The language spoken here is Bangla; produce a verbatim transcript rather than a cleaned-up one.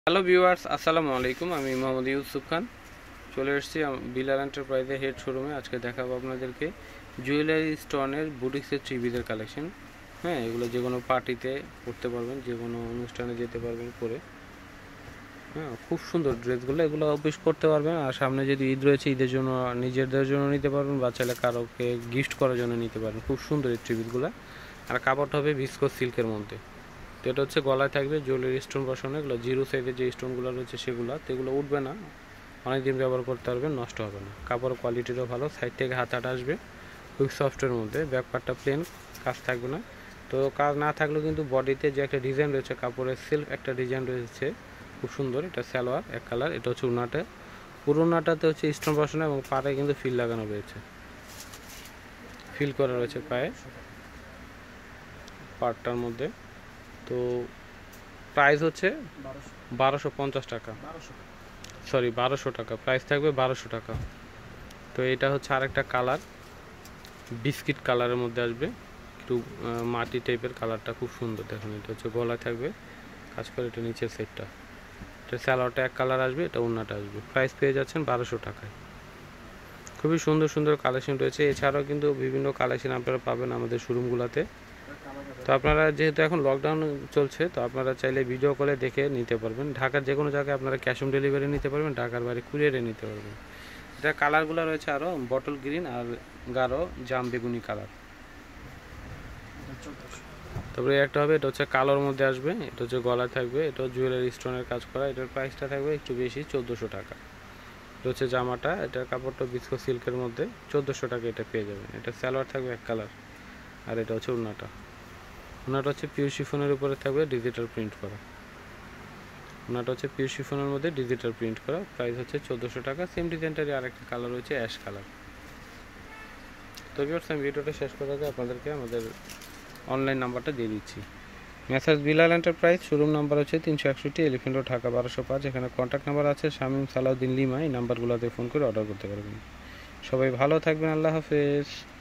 হ্যালো ভিউয়ার্স, আসসালামু আলাইকুম। আমি মোহাম্মদ ইউসুফ খান চলে এসেছি বিলাল এন্টারপ্রাইজের হেড শোরুমে। আজকে দেখাবো আপনাদেরকে জুয়েলারি স্টোনের বুটিক্সের থ্রি পিসের কালেকশন। হ্যাঁ, এগুলো যে কোনো পার্টিতে পরতে পারবেন, যে কোনো অনুষ্ঠানে যেতে পারবেন পরে। হ্যাঁ, খুব সুন্দর ড্রেসগুলো, এগুলো অফিস করতে পারবেন। আর সামনে যদি ঈদ রয়েছে, ঈদের জন্য নিজেদের জন্য নিতে পারবেন বা চাইলে কারোকে গিফট করার জন্য নিতে পারবেন। খুব সুন্দর এই থ্রি পিসগুলো। আর কাপড়টা হবে ভিসকোস সিল্কের মধ্যে। তো এটা হচ্ছে গলায় থাকবে জুয়েলারি স্টোন বসানো, এগুলো জিরো সাইজের যে স্টোনগুলো রয়েছে সেগুলো, তো এগুলো উঠবে না, অনেক দিন ব্যবহার করতে পারবেন, নষ্ট হবে না। কাপড়ের কোয়ালিটিটাও ভালো, সাইড থেকে হাতাটা আসবে খুব সফটের মধ্যে, ব্যাক পার্টটা প্লেন, কাজ থাকবে না। তো কাজ না থাকলেও কিন্তু বডিতে যে একটা ডিজাইন রয়েছে, কাপড়ের সিল্ক একটা ডিজাইন রয়েছে খুব সুন্দর। এটা সালোয়ার এক কালার, এটা হচ্ছে উন্নাটা, পুরো উন্নাটাতে হচ্ছে স্টোন বসানো এবং পায়ে কিন্তু ফিল লাগানো রয়েছে, ফিল করা রয়েছে পায়ে পার্টটার মধ্যে। তো প্রাইস হচ্ছে বারোশো পঞ্চাশ টাকা, সরি বারোশো টাকা প্রাইস থাকবে, বারোশো টাকা। তো এটা হচ্ছে আরেকটা কালার, বিস্কিট কালারের মধ্যে আসবে, একটু মাটি টাইপের কালারটা, খুব সুন্দর দেখুন। এটা হচ্ছে গলায় থাকবে কাজ করে, এটা নিচের সেটটা, এটা স্যালোয়ারটা এক কালার আসবে, এটা ওড়নাটা আসবে। প্রাইস পেয়ে যাচ্ছেন বারোশো টাকায়। খুবই সুন্দর সুন্দর কালেকশন রয়েছে। এছাড়াও কিন্তু বিভিন্ন কালেকশন আপনারা পাবেন আমাদের শোরুমগুলোতে। তো আপনারা যেহেতু এখন লকডাউন চলছে, তো আপনারা চাইলে ভিডিও কলে দেখে নিতে পারবেন। ঢাকার যে কোনো জায়গায় আপনারা ক্যাশ অন ডেলিভারি নিতে পারবেন, ঢাকার বাইরে কুরিয়ারে নিতে পারবেন। এটা কালারগুলো রয়েছে আরও বটল গ্রিন আর গাঢ় জাম বেগুনি কালার। তারপরে একটা হবে, এটা হচ্ছে কালোর মধ্যে আসবে, এটা হচ্ছে গলায় থাকবে, এটা জুয়েলারি স্টোনের কাজ করা। এটার প্রাইসটা থাকবে একটু বেশি, চোদ্দোশো টাকা। এটা হচ্ছে জামাটা, এটার কাপড়টা বিস্কো সিল্কের মধ্যে, চোদ্দোশো টাকা এটা পেয়ে যাবেন। এটা সালোয়ার থাকবে এক কালার, আর এটা হচ্ছে ওড়নাটা। ওনাটা হচ্ছে পিওর শিফনের উপরে থাকবে ডিজিটাল প্রিন্ট করা। ওনাটা হচ্ছে পিওর শিফনের মধ্যে ডিজিটাল প্রিন্ট করা। প্রাইস হচ্ছে চোদ্দোশো টাকা। সেম ডিজাইনটারই আরেকটা কালার রয়েছে অ্যাশ কালার। তো ভিউয়ার্স, আমি ভিডিওটা শেষ করার আগে আপনাদেরকে আমাদের অনলাইন নাম্বারটা দিয়ে দিচ্ছি। Messrs Bilal enterprise showroom number হচ্ছে তিনশো একষট্টি এলিফেন্ট রোড, ঢাকা বারোশো পাঁচ। এখানে কন্ট্যাক্ট নাম্বার আছে শামীম সালাউদ্দিন লিমা, এই নাম্বারগুলোতে ফোন করে অর্ডার করতে পারবেন। সবাই ভালো থাকবেন, আল্লাহ হাফেজ।